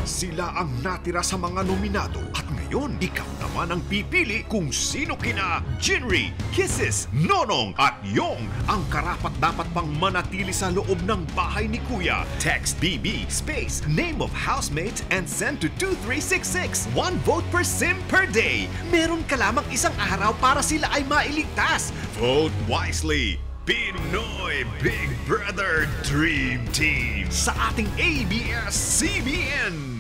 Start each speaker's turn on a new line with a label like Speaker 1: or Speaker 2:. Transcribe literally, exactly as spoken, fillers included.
Speaker 1: Sila ang natira sa mga nominado at ngayon, ikaw naman ang pipili kung sino kina Jinri, Kisses, Nonong at Yong ang karapat-dapat pang manatili sa loob ng bahay ni Kuya. Text B B space name of housemate and send to two three six six. One vote per sim per day. Meron ka lamang isang araw para sila ay mailigtas. Vote wisely. Pinoy Big Brother Dream Team sa ating A B S C B N.